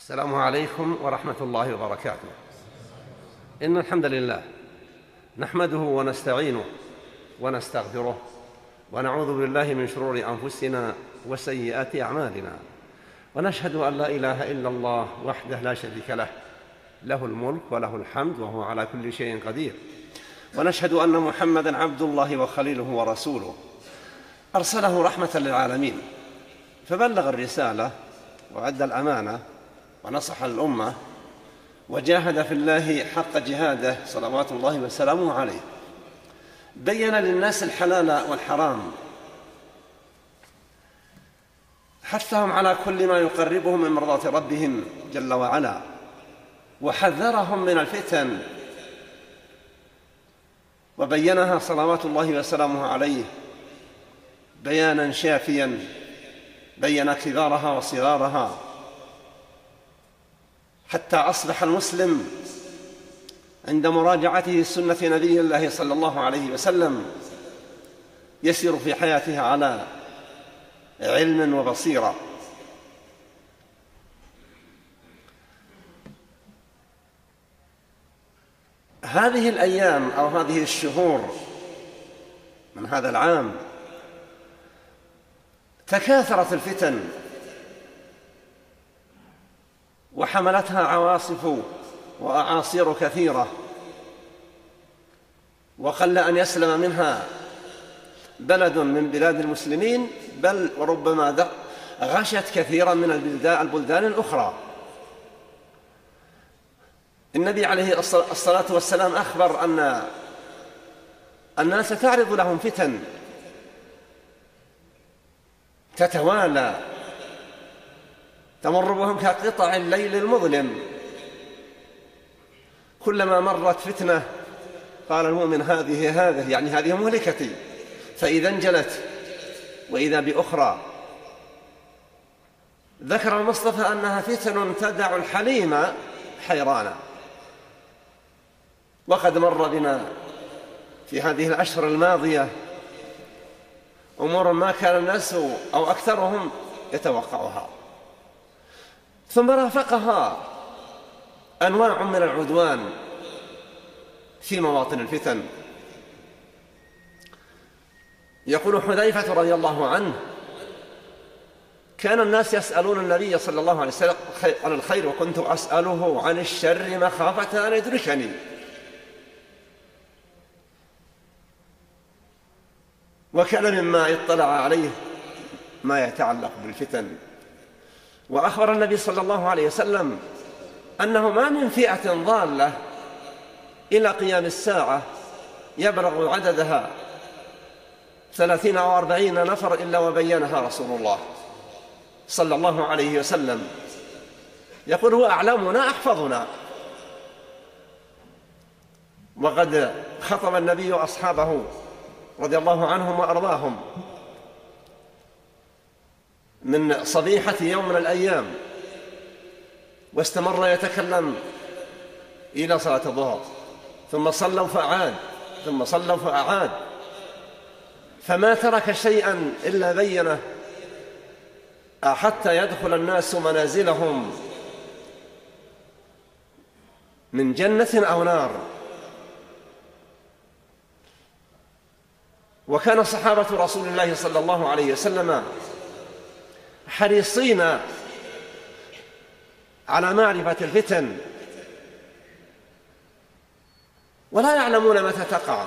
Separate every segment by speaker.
Speaker 1: السلام عليكم ورحمة الله وبركاته. إن الحمد لله نحمده ونستعينه ونستغفره ونعوذ بالله من شرور أنفسنا وسيئات أعمالنا، ونشهد أن لا إله إلا الله وحده لا شريك له، له الملك وله الحمد وهو على كل شيء قدير، ونشهد أن محمدًا عبد الله وخليله ورسوله أرسله رحمة للعالمين، فبلغ الرسالة وأدى الأمانة ونصح الأمة وجاهد في الله حق جهاده صلوات الله وسلامه عليه، بين للناس الحلال والحرام، حثهم على كل ما يقربهم من مرضاة ربهم جل وعلا، وحذرهم من الفتن وبينها صلوات الله وسلامه عليه بيانا شافيا، بين كبارها وصغارها، حتى أصبح المسلم عند مراجعته سنة نبي الله صلى الله عليه وسلم يسير في حياته على علم وبصيرة. هذه الأيام أو هذه الشهور من هذا العام تكاثرت الفتن وحملتها عواصف وأعاصير كثيرة، وقل أن يسلم منها بلد من بلاد المسلمين، بل وربما غشت كثيرا من البلدان الأخرى. النبي عليه الصلاة والسلام أخبر أن الناس تعرض لهم فتن تتوالى تمر بهم كقطع الليل المظلم، كلما مرت فتنة قال المؤمن هذه يعني هذه مهلكتي، فإذا انجلت وإذا بأخرى. ذكر المصطفى أنها فتن تدع الحليم حيرانا، وقد مر بنا في هذه الأشهر الماضية أمور ما كان الناس أو أكثرهم يتوقعها، ثم رافقها أنواع من العدوان في مواطن الفتن. يقول حذيفة رضي الله عنه: كان الناس يسألون النبي صلى الله عليه وسلم عن الخير، وكنت أسأله عن الشر مخافة أن يدركني. وكان مما اطلع عليه ما يتعلق بالفتن. وأخبر النبي صلى الله عليه وسلم أنه ما من فئة ضالة إلى قيام الساعة يبلغ عددها 30 أو 40 نفر إلا وبينها رسول الله صلى الله عليه وسلم. يقول: هو أعلمنا أحفظنا. وقد خطب النبي أصحابه رضي الله عنهم وأرضاهم من صبيحة يوم من الأيام، واستمر يتكلم إلى صلاة الظهر، ثم صلوا فأعاد، ثم صلوا فأعاد، فما ترك شيئا إلا بينه حتى يدخل الناس منازلهم من جنة أو نار. وكان صحابة رسول الله صلى الله عليه وسلم حريصين على معرفة الفتن، ولا يعلمون متى تقع،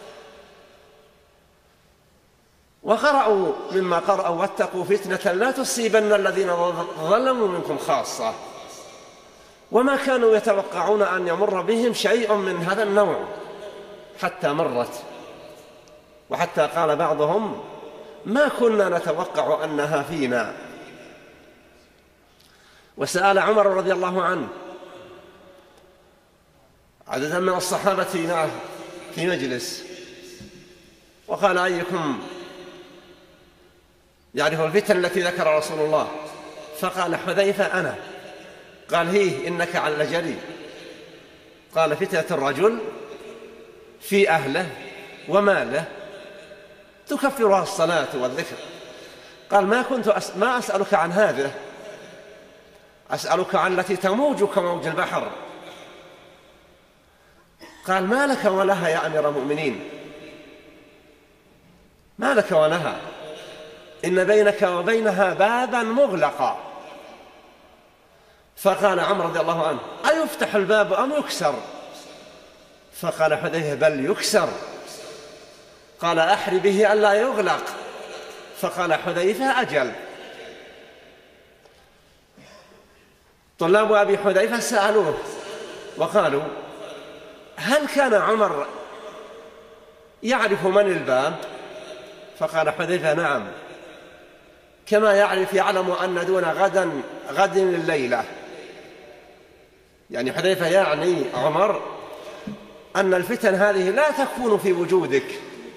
Speaker 1: وقرأوا مما قرأوا: واتقوا فتنة لا تصيبن الذين ظلموا منكم خاصة. وما كانوا يتوقعون أن يمر بهم شيء من هذا النوع حتى مرت، وحتى قال بعضهم: ما كنا نتوقع أنها فينا. وسأل عمر رضي الله عنه عددا من الصحابة في مجلس، وقال: أيكم يعرف الفتن التي ذكر رسول الله؟ فقال حذيفة: أنا. قال: هي إنك على جري. قال: فتنة الرجل في أهله وماله تكفرها الصلاة والذكر. قال: ما أسألك عن هذا، أسألك عن التي تموج كموج البحر. قال: ما لك ولها يا أمير المؤمنين؟ ما لك ولها؟ إن بينك وبينها بابا مغلقا. فقال عمر رضي الله عنه: أيفتح الباب أم يكسر؟ فقال حذيفة: بل يكسر. قال: أحر به ألا يغلق. فقال حذيفة: أجل. طلاب أبي حذيفة سألوه وقالوا: هل كان عمر يعرف من الباب؟ فقال حذيفة: نعم، كما يعلم أن دون غد الليلة. يعني حذيفة يعني عمر أن الفتن هذه لا تكون في وجودك.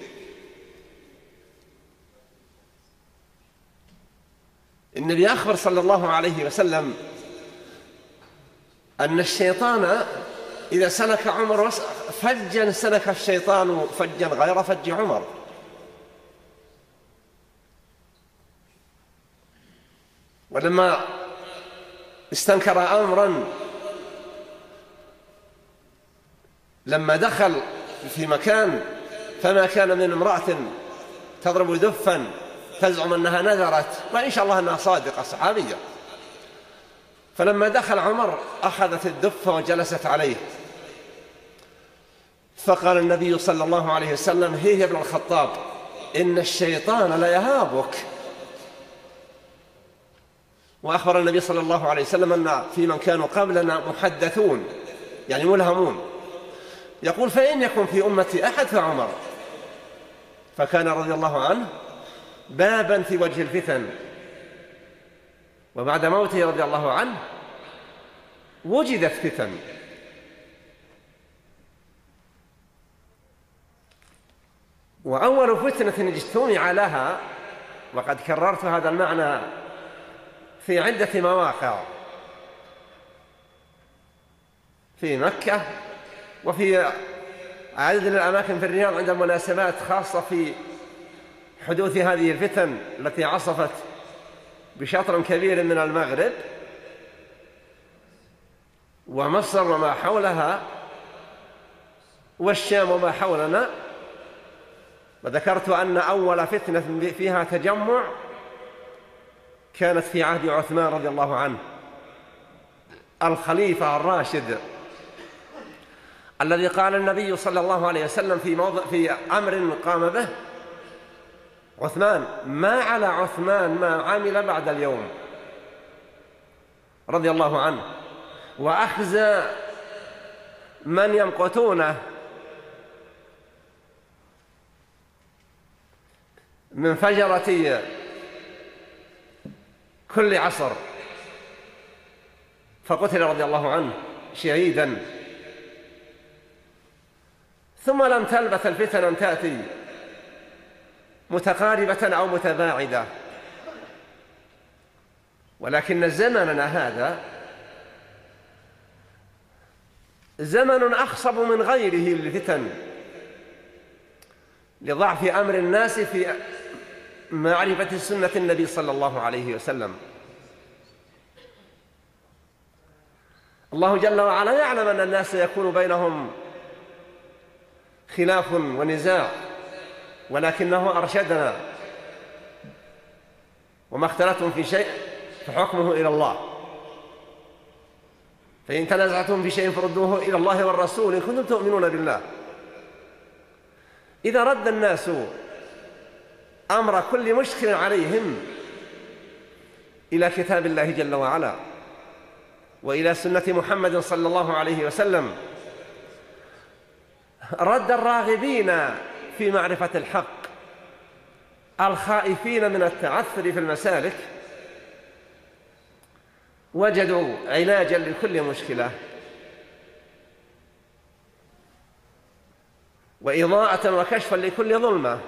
Speaker 1: النبي أخبر صلى الله عليه وسلم أن الشيطان إذا سلك عمر فجا سلك الشيطان فجا غير فج عمر. ولما استنكر أمرا، لما دخل في مكان فما كان من امرأة تضرب دفا تزعم أنها نذرت، وإن شاء الله أنها صادقة صحابية، فلما دخل عمر أخذت الدف وجلست عليه، فقال النبي صلى الله عليه وسلم: هي يا ابن الخطاب، إن الشيطان ليهابك. وأخبر النبي صلى الله عليه وسلم أن في من كانوا قبلنا محدثون، يعني ملهمون، يقول: فإن يكن في أمتي أحد فعمر. فكان رضي الله عنه بابا في وجه الفتن. وبعد موته رضي الله عنه وجدت فتن. وأول فتنة اجتمع لها، وقد كررت هذا المعنى في عدة مواقع في مكة وفي عدد من الأماكن في الرياض عند مناسبات خاصة في حدوث هذه الفتن التي عصفت بشطر كبير من المغرب ومصر وما حولها والشام وما حولنا. وذكرت أن أول فتنة فيها تجمع كانت في عهد عثمان رضي الله عنه، الخليفة الراشد، الذي قال النبي صلى الله عليه وسلم في أمر قام به عثمان: ما على عثمان ما عمل بعد اليوم، رضي الله عنه، وأخزى من يمقتونه من فجرة كل عصر. فقتل رضي الله عنه شهيدا. ثم لم تلبث الفتن أن تأتي متقاربة أو متباعدة، ولكن زمننا هذا زمن أخصب من غيره للفتن، لضعف أمر الناس في معرفة سنة النبي صلى الله عليه وسلم. الله جل وعلا يعلم أن الناس يكون بينهم خلاف ونزاع، ولكنه أرشدنا: وما اختلفتم في شيء فحكمه إلى الله، فإن تنازعتم في شيء فردوه إلى الله والرسول إن كنتم تؤمنون بالله. إذا رد الناس أمر كل مشكل عليهم إلى كتاب الله جل وعلا وإلى سنة محمد صلى الله عليه وسلم، رد الراغبين في معرفة الحق الخائفين من التعثر في المسالك وجدوا علاجا لكل مشكلة وإضاءة وكشفا لكل ظلمة.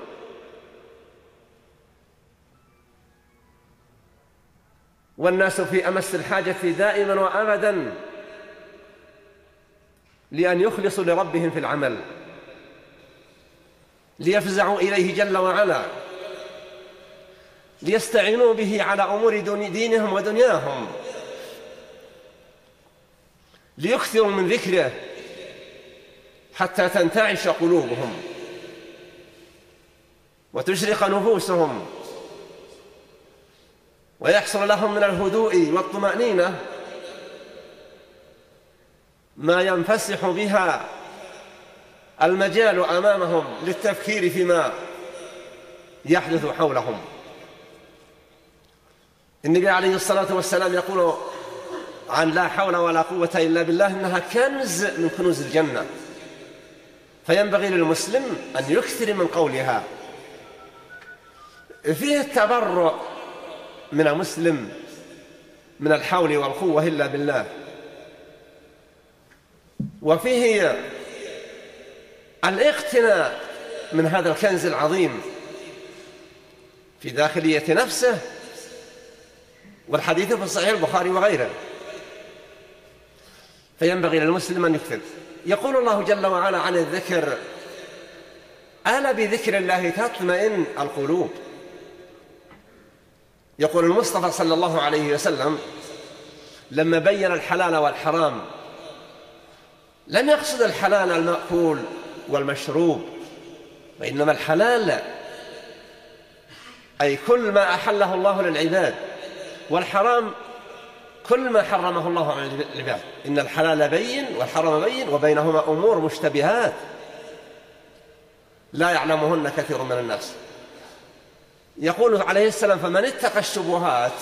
Speaker 1: والناس في أمس الحاجة دائما وأبدا لأن يخلصوا لربهم في العمل، ليفزعوا إليه جل وعلا، ليستعينوا به على أمور دينهم ودنياهم، ليكثروا من ذكره حتى تنتعش قلوبهم وتشرق نفوسهم ويحصل لهم من الهدوء والطمأنينة ما ينفسح بها المجال أمامهم للتفكير فيما يحدث حولهم. النبي عليه الصلاة والسلام يقول عن لا حول ولا قوة إلا بالله إنها كنز من كنوز الجنة، فينبغي للمسلم أن يكثر من قولها. فيه التبرؤ من المسلم من الحول والقوة إلا بالله، وفيه الاقتناء من هذا الكنز العظيم في داخلية نفسه، والحديث في صحيح البخاري وغيره. فينبغي للمسلم أن يكثر. يقول الله جل وعلا عن الذكر: ألا بذكر الله تطمئن القلوب. يقول المصطفى صلى الله عليه وسلم لما بين الحلال والحرام لم يقصد الحلال المأكول والمشروب، وإنما الحلال أي كل ما أحله الله للعباد، والحرام كل ما حرمه الله عن العباد. إن الحلال بين والحرام بين وبينهما أمور مشتبهات لا يعلمهن كثير من الناس. يقول عليه السلام: فمن اتقى الشبهات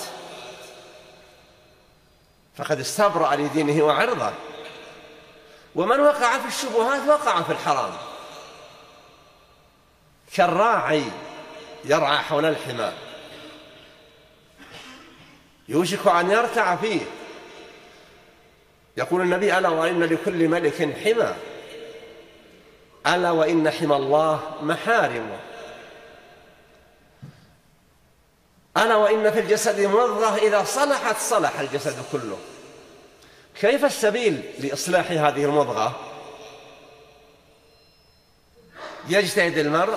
Speaker 1: فقد استبرأ لدينه وعرضه، ومن وقع في الشبهات وقع في الحرام. كالراعي يرعى حول الحمى يوشك أن يرتع فيه. يقول النبي: ألا وإن لكل ملك حمى، ألا وإن حمى الله محارمه، ألا وإن في الجسد مضغة إذا صلحت صلح الجسد كله. كيف السبيل لإصلاح هذه المضغة؟ يجتهد المرء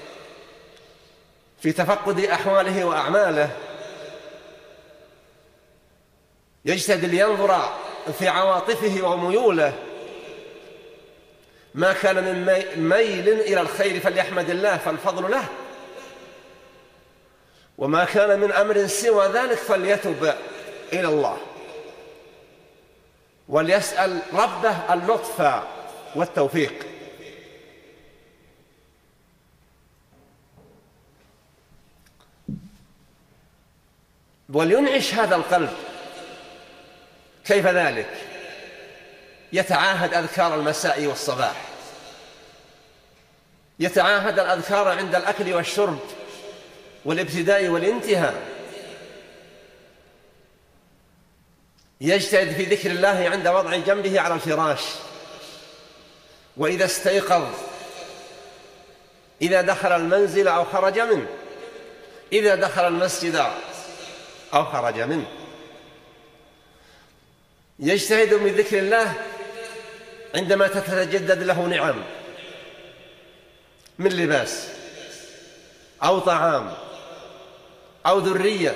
Speaker 1: في تفقد أحواله وأعماله، يجتهد لينظر في عواطفه وميوله، ما كان من ميل إلى الخير فليحمد الله فالفضل له، وما كان من أمر سوى ذلك فليتب إلى الله وليسأل ربه اللطف والتوفيق. ولينعش هذا القلب. كيف ذلك؟ يتعاهد أذكار المساء والصباح، يتعاهد الأذكار عند الأكل والشرب والابتداء والانتهاء، يجتهد في ذكر الله عند وضع جنبه على الفراش، وإذا استيقظ، إذا دخل المنزل أو خرج منه، إذا دخل المسجد أو خرج منه. يجتهد من ذكر الله عندما تتجدد له نعم من لباس أو طعام أو ذرية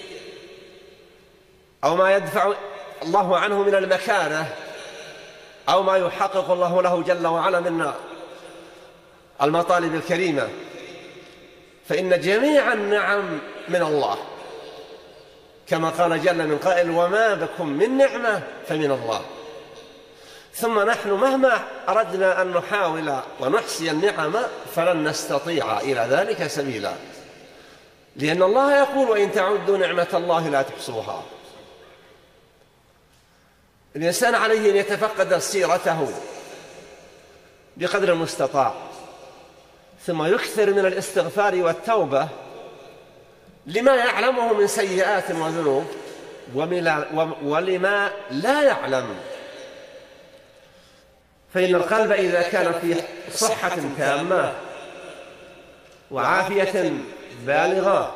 Speaker 1: أو ما يدفع الله عنه من المكانة أو ما يحقق الله له جل وعلا من المطالب الكريمة، فإن جميع النعم من الله، كما قال جل من قائل: وما بكم من نعمة فمن الله. ثم نحن مهما أردنا أن نحاول ونحصي النعم فلن نستطيع إلى ذلك سبيلا، لأن الله يقول: وإن تعدوا نعمة الله لا تحصوها. الإنسان عليه أن يتفقد سيرته بقدر المستطاع، ثم يكثر من الاستغفار والتوبة لما يعلمه من سيئات وذنوب ولما لا يعلم. فإن القلب إذا كان في صحة تامة وعافية بالغة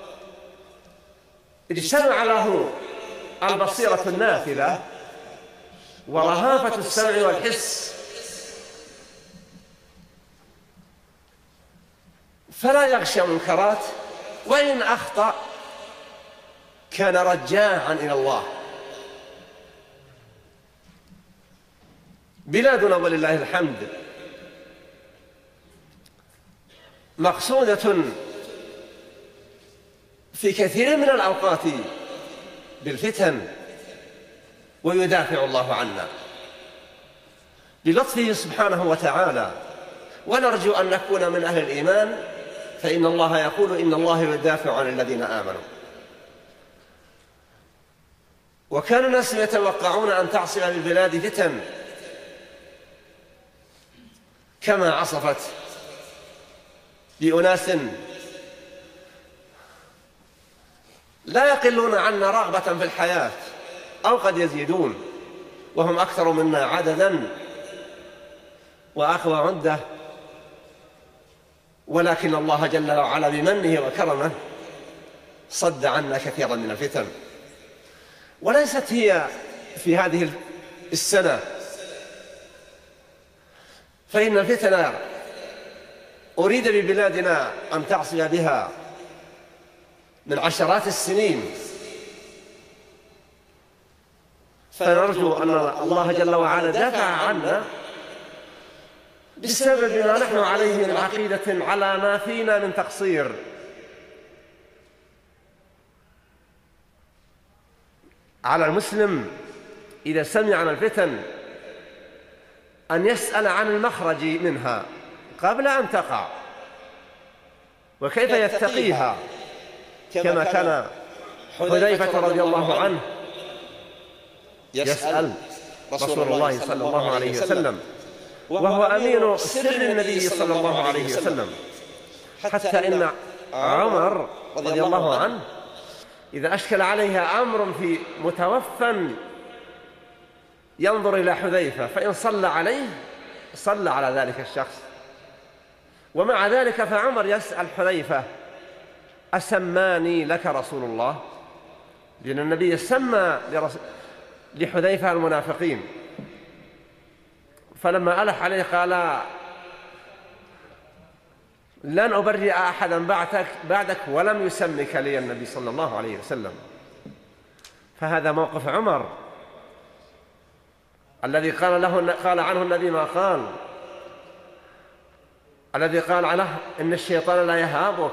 Speaker 1: اجتمع له البصيرة النافذة ورهافة السمع والحس، فلا يغشى منكرات، وإن أخطأ كان رجاعا إلى الله. بلادنا ولله الحمد مقصودة في كثير من الأوقات بالفتن، ويدافع الله عنا بلطفه سبحانه وتعالى، ونرجو أن نكون من أهل الإيمان، فإن الله يقول إن الله يدافع عن الذين آمنوا. وكان الناس يتوقعون أن تعصف بالبلاد فتن كما عصفت بأناس لا يقلون عنا رغبة في الحياة أو قد يزيدون، وهم أكثر منا عددا وأقوى عدة، ولكن الله جل وعلا بمنه وكرمه صد عنا كثيرا من الفتن. وليست هي في هذه السنة، فإن الفتن أريد ببلادنا أن تعصي بها من عشرات السنين، فنرجو أن الله جل وعلا دافع عنا بسبب ما نحن عليه من عقيدة على ما فينا من تقصير. على المسلم إذا سمع عن الفتن أن يسأل عن المخرج منها قبل أن تقع، وكيف يتقيها، كما كان حذيفة رضي الله عنه يسأل رسول الله صلى الله عليه وسلم، وهو أمين سر النبي صلى الله عليه وسلم، حتى إن عمر رضي الله عنه إذا أشكل عليها أمر في متوفى ينظر إلى حذيفة، فإن صلى عليه صلى على ذلك الشخص. ومع ذلك فعمر يسأل حذيفة: أسماني لك رسول الله؟ لأن النبي سمى لحذيفة المنافقين، فلما ألح عليه قال: لن أبرئ أحدا بعدك ولم يسمك لي النبي صلى الله عليه وسلم. فهذا موقف عمر الذي قال عنه النبي ما قال، الذي قال عنه إن الشيطان لا يهابك،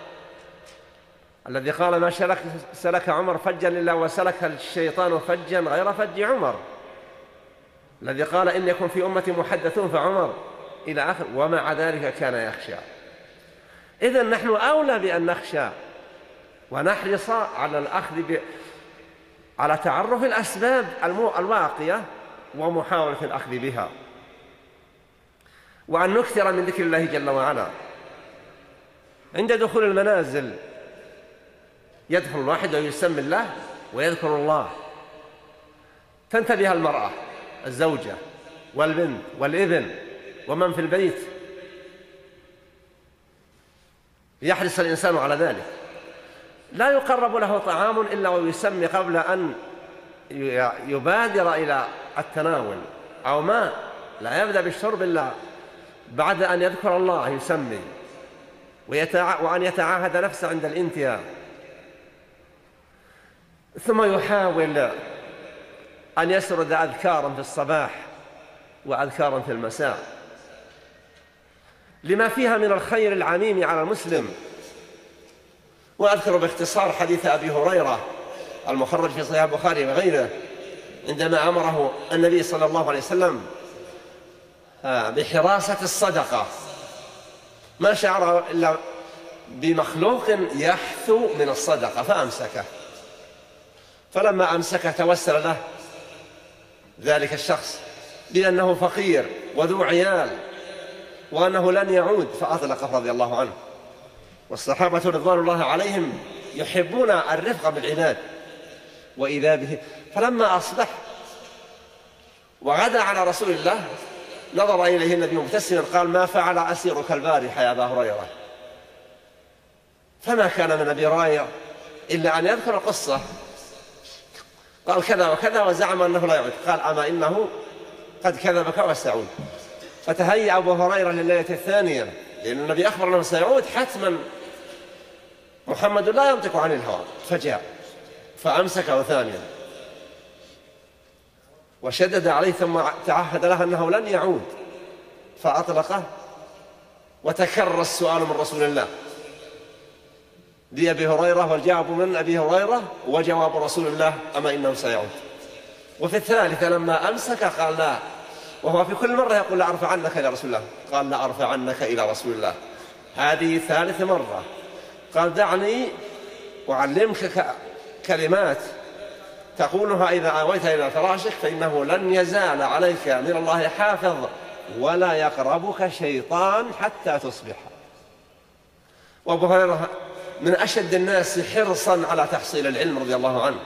Speaker 1: الذي قال ما سلك عمر فجا إلا وسلك الشيطان فجا غير فج عمر، الذي قال إن يكن في أمتي محدثون فعمر، إلى آخر. ومع ذلك كان يخشى. إذن نحن أولى بأن نخشى ونحرص على الأخذ على تعرف الأسباب الواقية ومحاولة الأخذ بها، وأن نكثر من ذكر الله جل وعلا. عند دخول المنازل يدخل الواحد ويسمي الله ويذكر الله، تنتبه المرأة الزوجة والبنت والابن ومن في البيت، يحرص الإنسان على ذلك. لا يقرب له طعام إلا ويسمي قبل أن يبادر إلى التناول، أو ماء لا يبدأ بالشرب إلا بعد أن يذكر الله يسمي، وأن يتعاهد نفسه عند الانتهاء، ثم يحاول أن يسرد أذكارا في الصباح وأذكارا في المساء لما فيها من الخير العميم على المسلم. وأذكر باختصار حديث أبي هريرة المخرج في صحيح البخاري وغيره، عندما أمره النبي صلى الله عليه وسلم بحراسة الصدقة، ما شعر إلا بمخلوق يحثو من الصدقة فأمسكه، فلما أمسكه توسل له ذلك الشخص بأنه فقير وذو عيال وأنه لن يعود، فأطلقه رضي الله عنه. والصحابة رضوان الله عليهم يحبون الرفق بالعباد، وإذا به فلما أصبح وغدا على رسول الله نظر إليه النبي مبتسما قال: ما فعل أسيرك البارحة يا أبا هريرة؟ فما كان من أبي هريرة إلا أن يذكر القصة، قال كذا وكذا، وزعم أنه لا يعود، قال: أما إنه قد كذبك وسيعود. فتهيأ أبو هريرة لليلة الثانية، لأن النبي أخبر أنه سيعود حتما، محمد لا ينطق عن الهوى، فجاء فأمسكه ثانيا وشدد عليه ثم تعهد له أنه لن يعود، فأطلقه وتكرر السؤال من رسول الله لأبي هريرة، والجواب من أبي هريرة وجواب رسول الله أما إنه سيعود. وفي الثالثة لما أمسك قال لا، وهو في كل مرة يقول لا أرفع عنك إلى رسول الله، قال لا أرفع عنك إلى رسول الله. هذه ثالث مرة. قال دعني أعلمك كلمات تقولها إذا آويت إلى فراشك فإنه لن يزال عليك من الله حافظ ولا يقربك شيطان حتى تصبح. وأبو هريرة من أشد الناس حرصا على تحصيل العلم رضي الله عنه،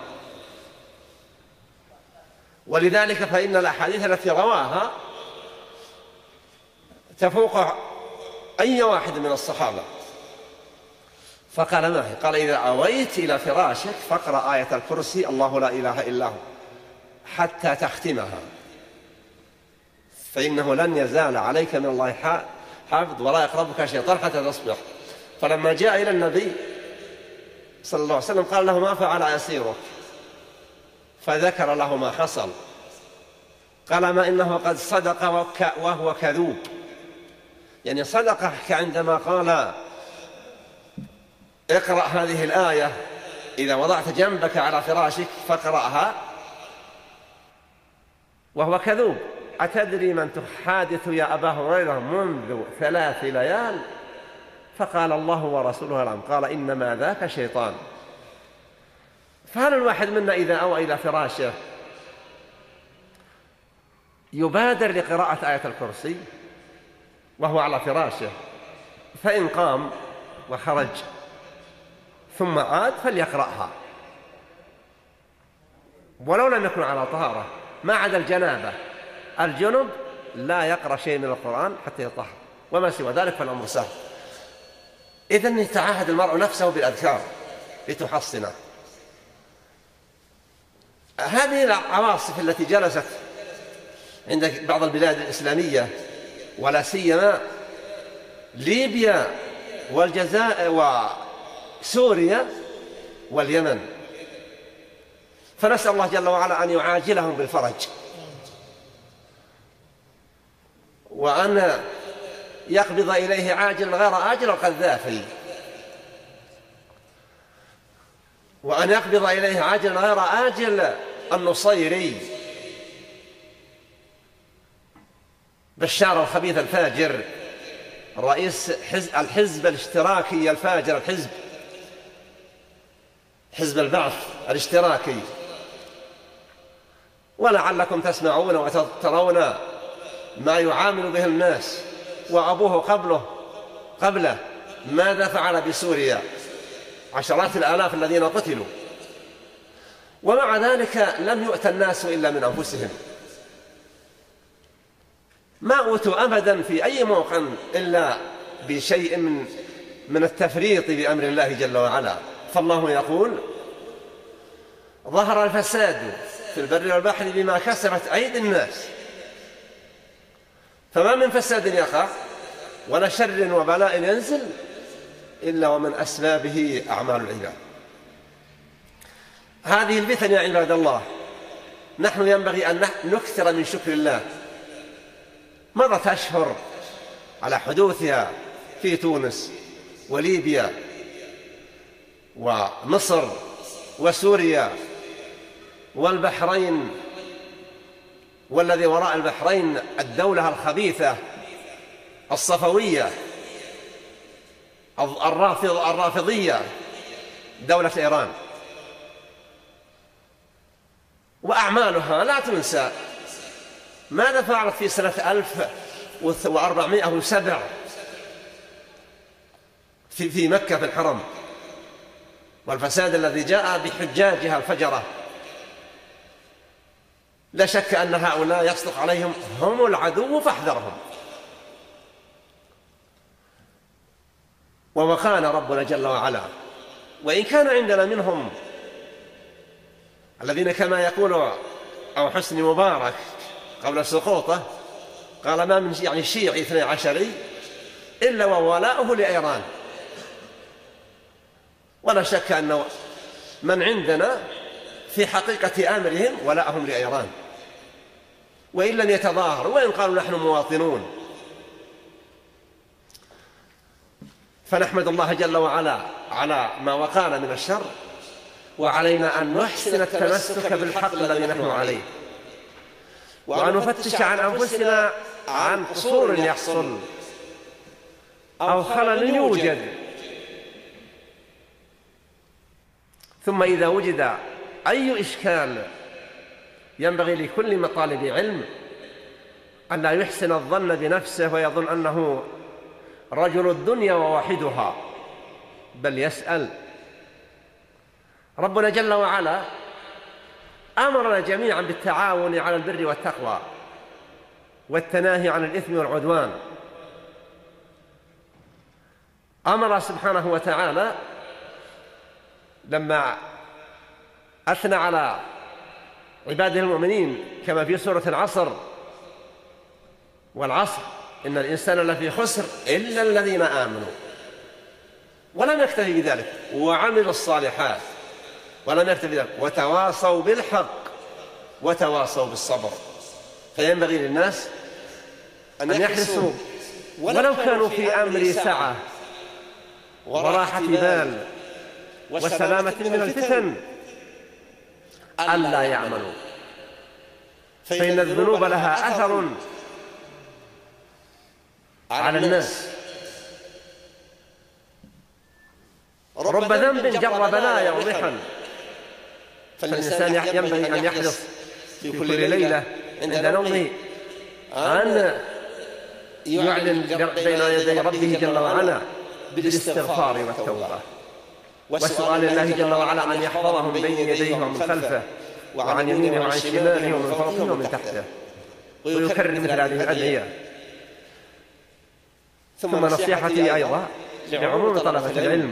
Speaker 1: ولذلك فإن الأحاديث التي رواها تفوق أي واحد من الصحابة. فقال ما هي؟ قال إذا أويت إلى فراشك فاقرأ آية الكرسي الله لا إله إلا هو حتى تختمها فإنه لن يزال عليك من الله حافظ ولا يقربك شيطان حتى تصبح. فلما جاء إلى النبي صلى الله عليه وسلم قال له ما فعل أسيرك؟ فذكر له ما حصل. قال ما إنه قد صدق وهو كذوب، يعني صدق عندما قال اقرأ هذه الآية إذا وضعت جنبك على فراشك فاقرأها، وهو كذوب. أتدري من تحادث يا أبا هريرة منذ 3 ليال؟ فقال الله ورسوله أعلم. قال إنما ذاك شيطان. فهل الواحد منا إذا أوى إلى فراشه يبادر لقراءة آية الكرسي وهو على فراشه، فإن قام وخرج ثم عاد فليقرأها ولو لم يكن على طهارة، ما عدا الجنابة. الجنب لا يقرأ شيء من القرآن حتى يطهر، وما سوى ذلك فالأمر سهل. إذن يتعاهد المرء نفسه بالأذكار لتحصنه. هذه العواصف التي جلست عند بعض البلاد الإسلامية ولا سيما ليبيا والجزائر وسوريا واليمن، فنسأل الله جل وعلا أن يعاجلهم بالفرج، وأن يقبض إليه عاجل غير آجل القذافي، وأن يقبض إليه عاجل غير آجل النصيري بشار الخبيث الفاجر رئيس الحزب الاشتراكي الفاجر، حزب البعث الاشتراكي. ولعلكم تسمعون وترون ما يعامل به الناس، وأبوه قبله ماذا فعل بسوريا، عشرات الآلاف الذين قتلوا، ومع ذلك لم يؤت الناس إلا من أنفسهم، ما أوتوا أبدا في أي موقع إلا بشيء من التفريط بأمر الله جل وعلا. فالله يقول ظهر الفساد في البر والبحر بما كسبت أيدي الناس، فما من فساد يقع ولا شر وبلاء ينزل إلا ومن أسبابه أعمال العباد. هذه الفتن يا عباد الله نحن ينبغي أن نكثر من شكر الله. مرت أشهر على حدوثها في تونس وليبيا ومصر وسوريا والبحرين، والذي وراء البحرين الدولة الخبيثة الصفوية الرافضية دولة إيران، وأعمالها لا تنسى. ماذا فعلت في سنة 1407 في مكة في الحرم، والفساد الذي جاء بحجاجها الفجرة؟ لا شك أن هؤلاء يصدق عليهم هم العدو فاحذرهم. ووقانا ربنا جل وعلا، وإن كان عندنا منهم الذين كما يقول أو حسني مبارك قبل سقوطه قال ما من يعني شيعي 12 إلا وولاؤه لإيران، ولا شك أن من عندنا في حقيقة أمرهم ولاءهم لإيران. وإن لم يتظاهروا وإن قالوا نحن مواطنون. فنحمد الله جل وعلا على ما وقانا من الشر، وعلينا أن نحسن التمسك بالحق الذي نحن عليه، وأن نفتش عن أنفسنا عن قصور يحصل أو خلل يوجد. ثم إذا وجد أي إشكال ينبغي لكل مطالب علم أن لا يحسن الظن بنفسه ويظن أنه رجل الدنيا وواحدها، بل يسأل. ربنا جل وعلا أمرنا جميعا بالتعاون على البر والتقوى والتناهي عن الإثم والعدوان. أمر سبحانه وتعالى لما أثنى على عباده المؤمنين كما في سورة العصر: والعصر إن الإنسان لفي خسر إلا الذين آمنوا. ولم يكتفي بذلك وعملوا الصالحات، ولم يكتفي بذلك وتواصوا بالحق وتواصوا بالصبر. فينبغي للناس أن يحرصوا ولو كانوا في أمر سعة وراحة بال وسلامة من الفتن ألا يعملوا، فإن الذنوب لها أثر على الناس. رب ذنب جر بلايا وضحا. فالإنسان ينبغي أن يحرص في كل ليلة عند نومه أن يعلن بين يدي ربه جل وعلا بالاستغفار والتوبة وسؤال الله جل وعلا أن يحفظهم بين يديه ومن خلفه وعن يمينه وعن شماله ومن فوقه ومن تحته، ويكرر مثل هذه الأدعية. ثم نصيحتي أيضا لعموم طلبة العلم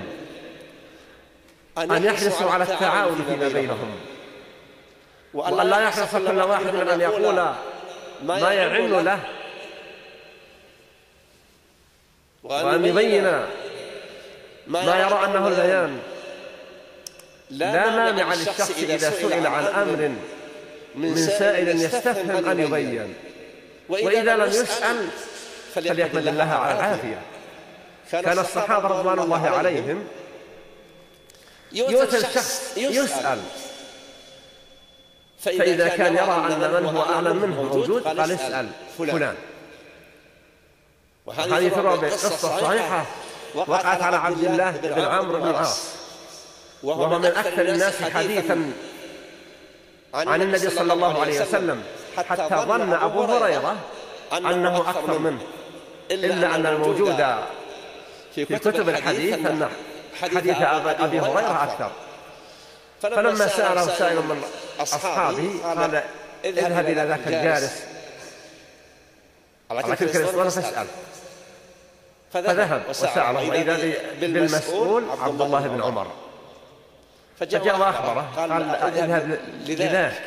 Speaker 1: أن يحرصوا على التعاون فيما بينهم، وأن لا يحرص كل واحد من أن يقول ما يعن له، وأن يبين ما يرى أنه البيان. لا مانع للشخص إذا سئل عن أمر من سائل يستفهم أن يبين، وإذا لم يسأل فليحمد الله على العافية. كان الصحابة رضوان الله عليهم يؤتى الشخص يسأل، فإذا كان يرى أن من هو أعلم منه موجود قال اسأل فلان. وهذه تروى بقصة صحيحة وقعت على عبد الله بن عمرو بن العاص، وهو من أكثر الناس حديثا عن النبي صلى الله عليه وسلم، حتى ظن أبو هريرة أنه أكثر منه، إلا أن الموجود في كتب الحديث أن حديث أبي هريرة أكثر. فلما سأله سائل من أصحابه قال اذهب إلى ذاك الجالس على تلك الإسطوانة فاسأل. فذهب وسأله وإذا بالمسؤول عبد الله بن عمر، فجاء وأخبره قال اذهب لذاك.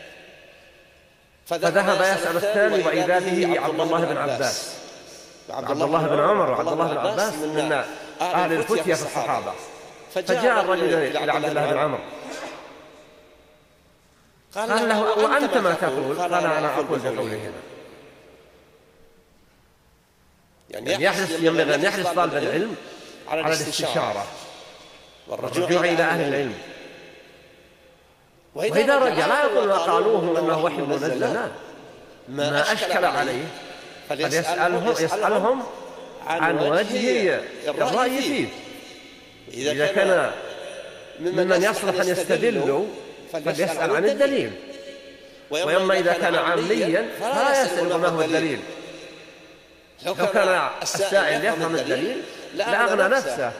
Speaker 1: فذهب يسأل الثاني وإذا به عبد الله بن عباس. عبد الله بن عمر وعبد الله بن عباس من أهل الفتية في الصحابة. فجاء الرجل إلى عبد الله بن عمرو قال له وأنت ما تقول؟ قال أنا أقول بقوله هنا. يعني ينبغي أن يحرص طالب العلم على الاستشارة والرجوع إلى أهل العلم، وإذا رجع لا يقول ما قالوه أنه وحي منزل، لا، ما أشكل عليه فليسألهم عن وجه الرأي فيه. إذا كان ممن يصلح أن يستدلوا فليسأل عن الدليل، وأما إذا كان عاميا فلا يسأل ما هو الدليل. لو كان السائل يفهم الدليل لأغنى نفسه،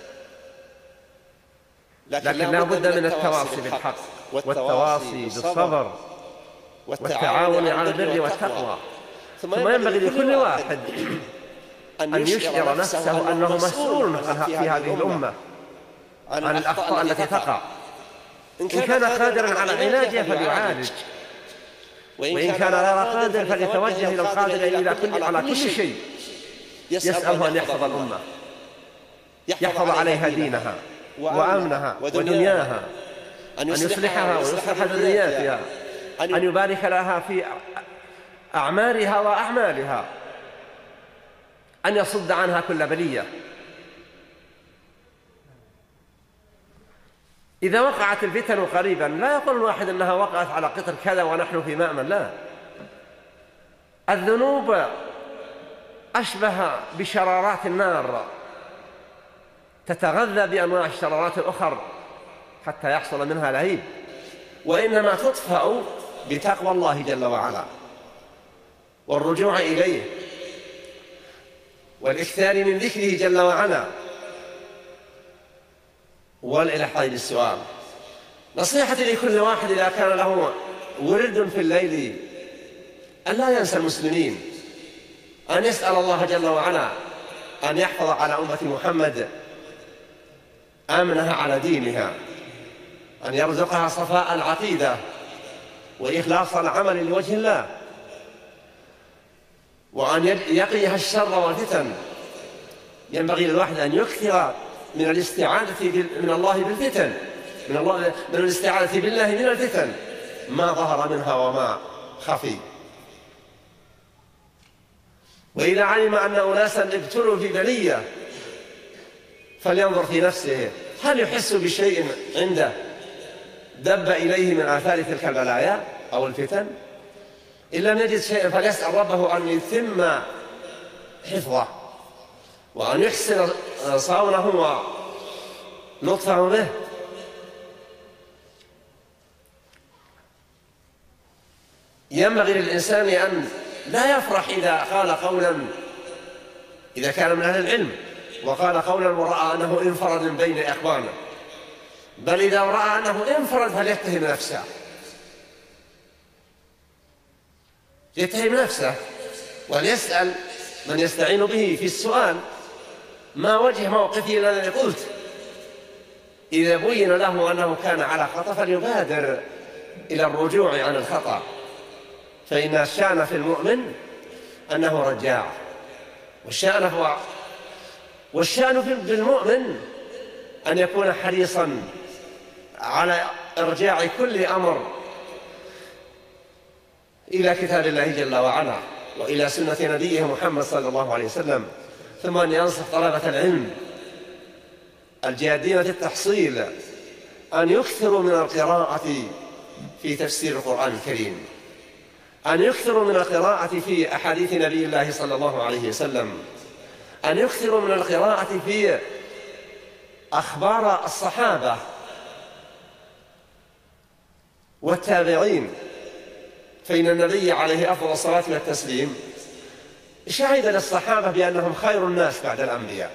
Speaker 1: لكن لا بد من التواصي بالحق والتواصي بالصبر والتعاون على البر والتقوى. ثم ينبغي لكل واحد أن يشعر نفسه أنه مسؤول في هذه الأمة عن الأخطاء التي تقع. إن كان قادرا على علاجها فليعالج، وإن كان غير قادر فليتوجه إلى القادر على كل شيء، يسأله أن يحفظ الأمة، يحفظ عليها دينها وأمنها ودنياها، أن يصلحها ويصلح ذرياتها، أن يبارك لها أعمارها وأعمالها، أن يصد عنها كل بلية. إذا وقعت الفتن قريبا لا يقول الواحد أنها وقعت على قطر كذا ونحن في مأمن، لا، الذنوب أشبه بشرارات النار تتغذى بأنواع الشرارات الأخرى حتى يحصل منها لهيب، وإنما تطفأ بتقوى الله جل وعلا والرجوع إليه والإكثار من ذكره جل وعلا والإلحاح بالسؤال. نصيحتي لكل واحد إذا كان له ورد في الليل أن لا ينسى المسلمين، أن يسأل الله جل وعلا أن يحفظ على أمة محمد أمنها على دينها، أن يرزقها صفاء العقيدة وإخلاص العمل لوجه الله، وأن يقيها الشر والفتن. ينبغي للواحد أن يكثر من الاستعاذة من الله بالفتن، من الاستعاذة بالله من الفتن ما ظهر منها وما خفي. وإذا علم أن أناسا ابتلوا في بلية فلينظر في نفسه هل يحس بشيء عنده دب إليه من آثار تلك البلايا أو الفتن. إن لم يجد شيئا فليسأل ربه أن يتم حفظه وأن يحسن صونه ولطفه به. ينبغي للإنسان أن لا يفرح إذا قال قولا، إذا كان من أهل العلم وقال قولا ورأى أنه انفرد من بين إخوانه، بل إذا رأى أنه انفرد فليتهم نفسه، يتهم نفسه وليسأل من يستعين به في السؤال ما وجه موقفي الذي قلت. إذا بين له أنه كان على خطأ فليبادر إلى الرجوع عن الخطأ، فإن الشأن في المؤمن أنه رجاع، والشأن في المؤمن أن يكون حريصا على إرجاع كل أمر إلى كتاب الله جل وعلا وإلى سنة نبيه محمد صلى الله عليه وسلم، ثم أن ينصح طلبة العلم الجادين في التحصيل أن يكثروا من القراءة في تفسير القرآن الكريم، أن يكثروا من القراءة في أحاديث نبي الله صلى الله عليه وسلم، أن يكثروا من القراءة في أخبار الصحابة والتابعين، فإن النبي عليه أفضل الصلاة والتسليم شهد للصحابة بأنهم خير الناس بعد الأنبياء،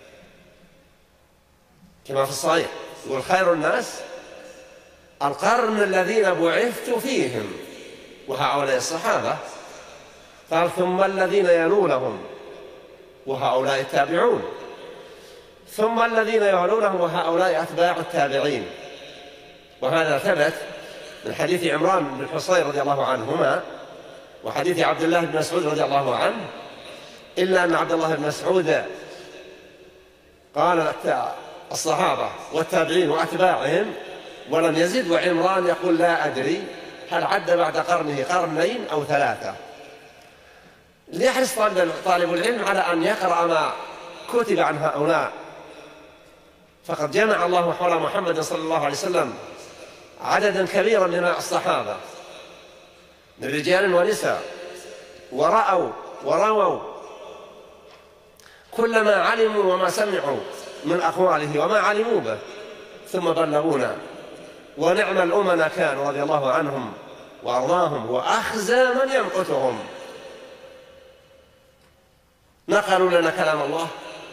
Speaker 1: كما في الصحيح يقول خير الناس القرن الذين بعثت فيهم، وهؤلاء الصحابة، قال ثم الذين يلونهم وهؤلاء التابعون، ثم الذين يلونهم وهؤلاء أتباع التابعين. وهذا ثبت من حديث عمران بن حصين رضي الله عنهما وحديث عبد الله بن مسعود رضي الله عنه، إلا أن عبد الله بن مسعود قال الصحابة والتابعين وأتباعهم ولم يزد، وعمران يقول لا أدري هل عد بعد قرنه قرنين أو ثلاثة. ليحرص طالب العلم على أن يقرأ ما كتب عن هؤلاء، فقد جمع الله حول محمد صلى الله عليه وسلم عددا كبيرا من الصحابة من رجال ونساء، ورأوا ورووا كل ما علموا وما سمعوا من أقواله وما علموا به، ثم بلغونا. ونعم الأمنا كانوا رضي الله عنهم وأرضاهم، وأخزى من يمقتهم. نقلوا لنا كلام الله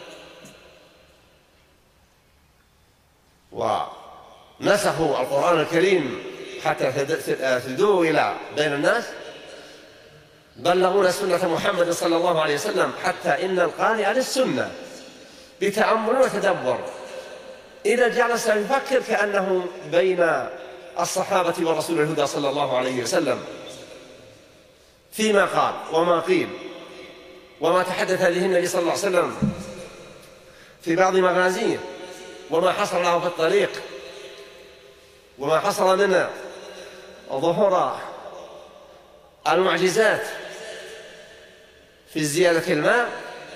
Speaker 1: ونسخوا القرآن الكريم حتى تدوا إلى بين الناس، بلغونا سنة محمد صلى الله عليه وسلم حتى إن القارئ للسنة بتأمل وتدبر إذا جلس يفكر كأنه بين الصحابة ورسول الهدى صلى الله عليه وسلم فيما قال وما قيل وما تحدث به النبي صلى الله عليه وسلم في بعض مغازيه، وما حصل له في الطريق، وما حصل من ظهور المعجزات في زيادة الماء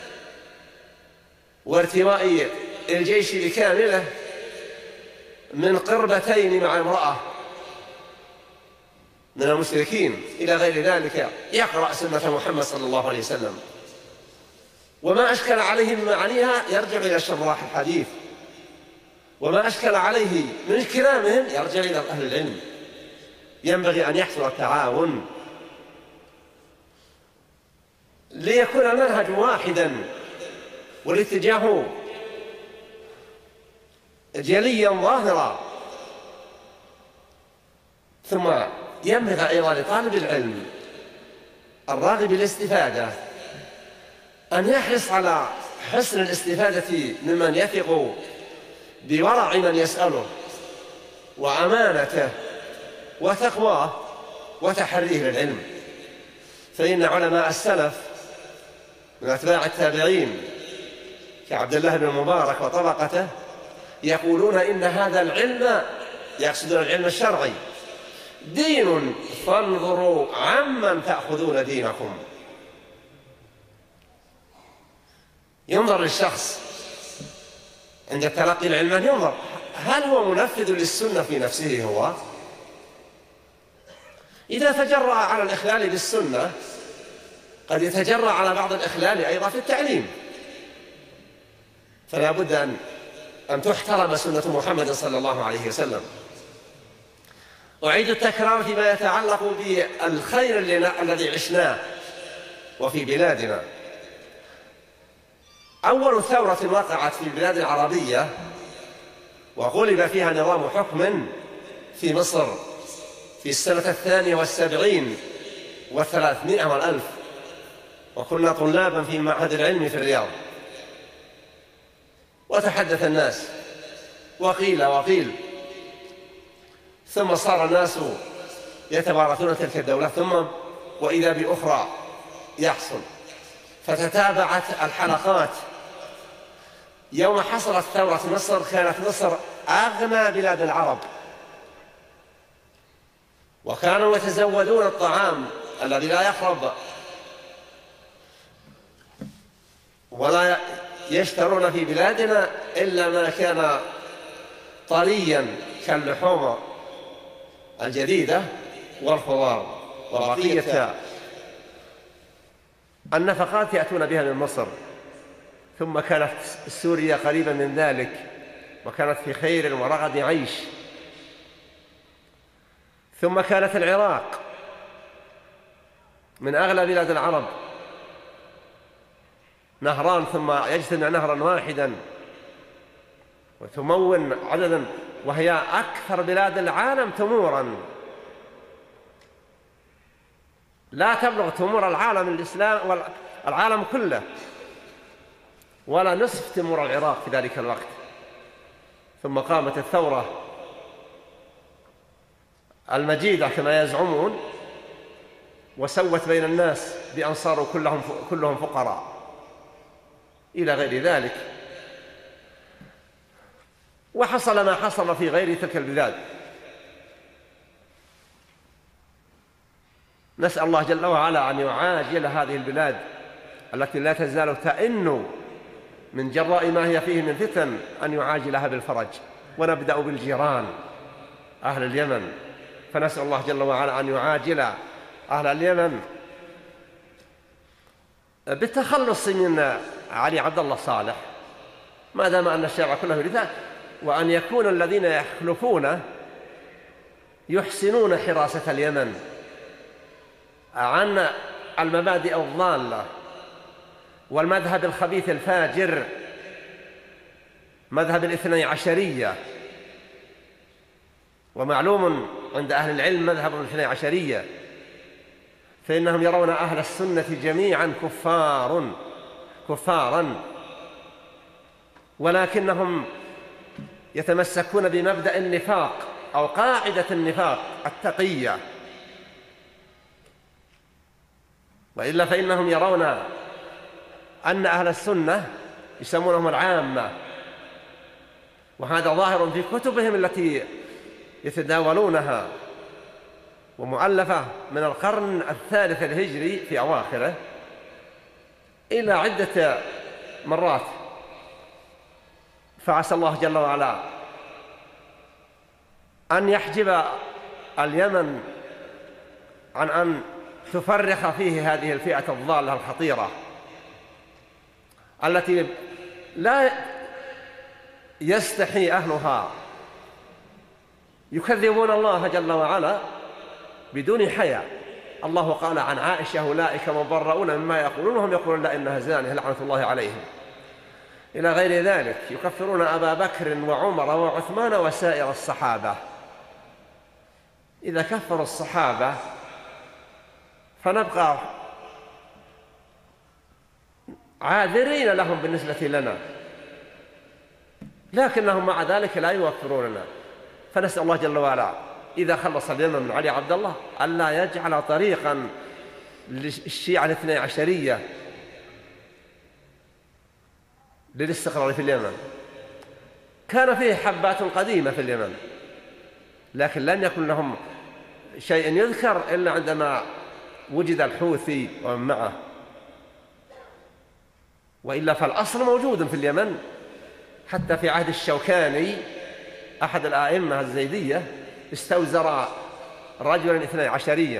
Speaker 1: وارتواء الجيش بكامله من قربتين مع امرأة من المشركين إلى غير ذلك، يقرأ سنة محمد صلى الله عليه وسلم، وما أشكل عليه من معانيها يرجع إلى شراح الحديث، وما أشكل عليه من كلامهم يرجع إلى أهل العلم. ينبغي أن يحصل التعاون ليكون المنهج واحدا والاتجاه جليا ظاهرا. ثم ينبغي أيضا لطالب العلم الراغب بالاستفادة أن يحرص على حسن الاستفادة ممن يثق بورع من يسأله وأمانته وتقواه وتحريه للعلم. فإن علماء السلف من أتباع التابعين كعبد الله بن المبارك وطبقته يقولون إن هذا العلم، يقصدون العلم الشرعي، دين فانظروا عمن تأخذون دينكم. ينظر للشخص عند تلقي العلم، ينظر هل هو منفذ للسنة في نفسه هو؟ إذا تجرأ على الإخلال بالسنة قد يتجرأ على بعض الإخلال أيضا في التعليم، فلا بد أن تحترم سنة محمد صلى الله عليه وسلم. أعيد التكرار فيما يتعلق بالخير الذي عشناه وفي بلادنا. أول ثورة وقعت في البلاد العربية وغلب فيها نظام حكم في مصر في السنة 72 و300 والألف، وكنا طلابا في معهد العلم في الرياض، وتحدث الناس وقيل وقيل، ثم صار الناس يتوارثون تلك الدولة، ثم وإذا بأخرى يحصل، فتتابعت الحلقات. يوم حصلت ثورة مصر كانت مصر أغنى بلاد العرب، وكانوا يتزودون الطعام الذي لا يخرب ولا يشترون في بلادنا إلا ما كان طريا كاللحوم الجديدة والخضار وبقية النفقات يأتون بها من مصر. ثم كانت سوريا قريبا من ذلك وكانت في خير ورغد عيش. ثم كانت العراق من أغلى بلاد العرب، نهران ثم يجتمع نهرا واحدا وتمون عددا، وهي أكثر بلاد العالم تمورا، لا تبلغ تمور العالم الإسلام والعالم كله ولا نصف تمور العراق في ذلك الوقت. ثم قامت الثورة المجيدة كما يزعمون وسوت بين الناس بأن صاروا كلهم فقراء إلى غير ذلك، وحصل ما حصل في غير تلك البلاد. نسأل الله جل وعلا أن يعاجل هذه البلاد التي لا تزال تئن من جراء ما هي فيه من فتن، أن يعاجلها بالفرج. ونبدأ بالجيران أهل اليمن، فنسأل الله جل وعلا أن يعاجل أهل اليمن بالتخلص من علي عبد الله صالح ما دام أن الشارع كله لذلك، وأن يكون الذين يخلفونه يحسنون حراسة اليمن عن المبادئ الضالة والمذهب الخبيث الفاجر، مذهب الاثني عشرية. ومعلوم عند أهل العلم مذهب الاثني عشرية، فإنهم يرون أهل السنة جميعا كفارا، ولكنهم يتمسكون بمبدأ النفاق أو قاعدة النفاق التقية، وإلا فإنهم يرون أن أهل السنة يسمونهم العامة، وهذا ظاهر في كتبهم التي يتداولونها، ومؤلفة من القرن الثالث الهجري في أواخره، إلى عدة مرات، فعسى الله جل وعلا أن يحجب اليمن عن أن تفرخ فيه هذه الفئة الضالة الخطيرة التي لا يستحي أهلها، يكذبون الله جل وعلا بدون حياء. الله قال عن عائشة: أولئك مبرؤون مما يقولون وهم يقولون لا إنها زانية لعنة الله عليهم، إلى غير ذلك. يكفرون أبا بكر وعمر وعثمان وسائر الصحابة. إذا كفروا الصحابة فنبقى عاذرين لهم بالنسبة لنا، لكنهم مع ذلك لا يوفروننا. فنسأل الله جل وعلا إذا خلص اليمن من علي عبد الله ألا يجعل طريقا للشيعة الاثني عشرية للاستقرار في اليمن. كان فيه حبات قديمة في اليمن، لكن لم يكن لهم شيء يذكر إلا عندما وجد الحوثي ومن معه، وإلا فالأصل موجود في اليمن. حتى في عهد الشوكاني أحد الآئمة الزيدية استوزر رجلا اثني عشريا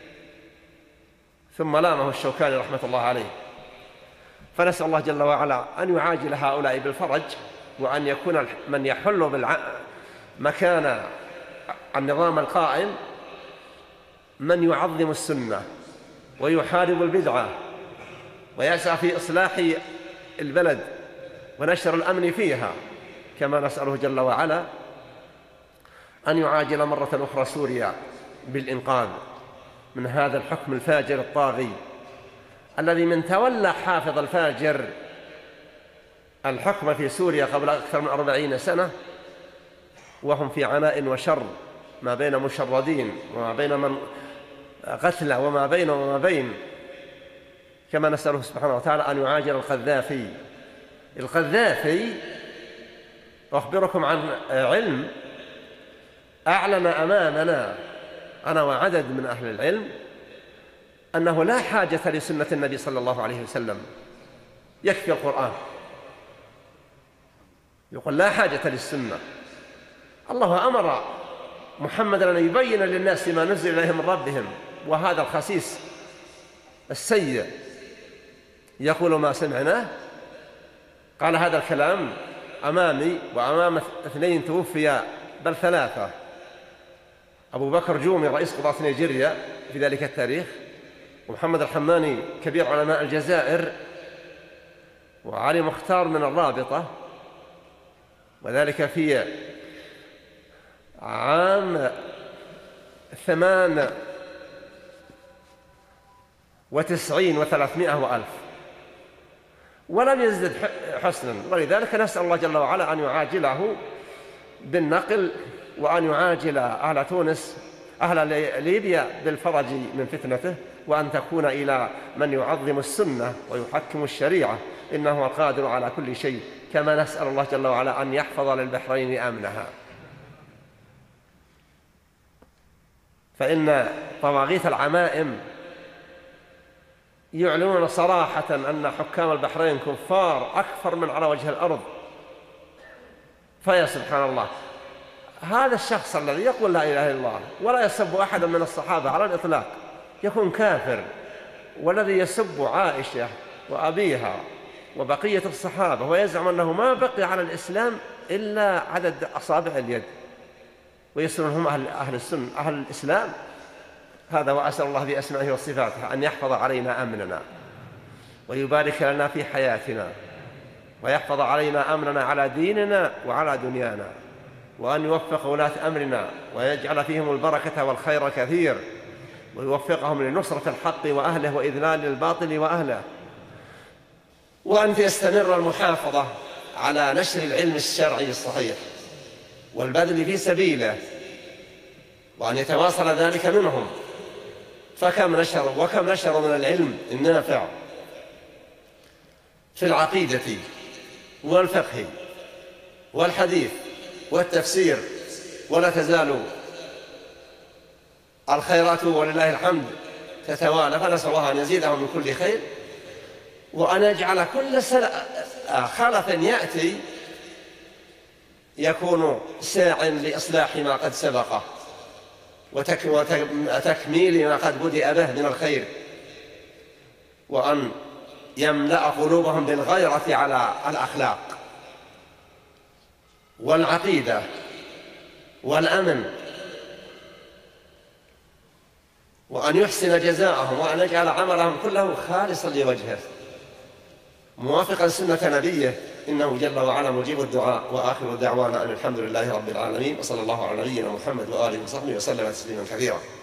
Speaker 1: ثم لامه الشوكاني رحمة الله عليه. فنسأل الله جل وعلا أن يعاجل هؤلاء بالفرج، وأن يكون من يحل مكان النظام القائم من يعظم السنة ويحارب البدعة ويسعى في إصلاح البلد ونشر الأمن فيها، كما نسأله جل وعلا أن يعاجل مرة أخرى سوريا بالإنقاذ من هذا الحكم الفاجر الطاغي الذي من تولى حافظ الفاجر الحكم في سوريا قبل أكثر من 40 سنة وهم في عناء وشر، ما بين مشردين وما بين من قتلى وما بين، كما نسأله سبحانه وتعالى أن يعاجل القذافي. أخبركم عن علم أعلن أمامنا أنا وعدد من أهل العلم أنه لا حاجة لسنة النبي صلى الله عليه وسلم، يكفي القرآن. يقول لا حاجة للسنة. الله أمر محمدا أن يبين للناس ما نزل إليهم من ربهم، وهذا الخسيس السيء يقول ما سمعناه. قال هذا الكلام أمامي وأمام 2 توفيا، بل 3: أبو بكر جومي رئيس قضاة نيجيريا في ذلك التاريخ، ومحمد الحماني كبير علماء الجزائر، وعلي مختار من الرابطة، وذلك في عام 98 و300 وألف، ولم يزدد حسنا. ولذلك نسأل الله جل وعلا أن يعاجله بالنقل، وأن يعاجل أهل تونس أهل ليبيا بالفرج من فتنته، وأن تكون إلى من يعظم السنة ويحكم الشريعة، إنه القادر على كل شيء. كما نسأل الله جل وعلا أن يحفظ للبحرين أمنها، فإن طواغيت العمائم يعلنون صراحة أن حكام البحرين كفار أكثر من على وجه الأرض. فيا سبحان الله، هذا الشخص الذي يقول لا إله إلا الله ولا يسب أحدا من الصحابة على الإطلاق يكون كافر، والذي يسب عائشة وأبيها وبقية الصحابة ويزعم أنه ما بقي على الإسلام إلا عدد أصابع اليد ويصيرون هم أهل السنة أهل الإسلام، هذا. وأسأل الله بأسمائه وصفاته أن يحفظ علينا أمننا ويبارك لنا في حياتنا، ويحفظ علينا أمننا على ديننا وعلى دنيانا، وأن يوفق ولاة أمرنا ويجعل فيهم البركة والخير كثير، ويوفقهم لنصرة الحق وأهله وإذلال الباطل وأهله، وأن تستمر المحافظة على نشر العلم الشرعي الصحيح والبذل في سبيله، وأن يتواصل ذلك منهم. فكم نشروا من العلم النافع في العقيدة والفقه والحديث والتفسير، ولا تزال الخيرات ولله الحمد تتوالى، فنسأل الله أن يزيدهم من كل خير. وأن يجعل كل خلف يأتي يكون ساع لإصلاح ما قد سبقه وتكميل ما قد بدأ به من الخير، وأن يملأ قلوبهم بالغيرة على الأخلاق والعقيدة والأمن، وأن يحسن جزاءهم، وأن يجعل عملهم كله خالصا لوجهه موافقا سنة نبيه، إنه جل وعلا مجيب الدعاء. وآخر دعوانا أن الحمد لله رب العالمين، وصلى الله على نبينا محمد وآله وصحبه وسلم تسليما كثيرا.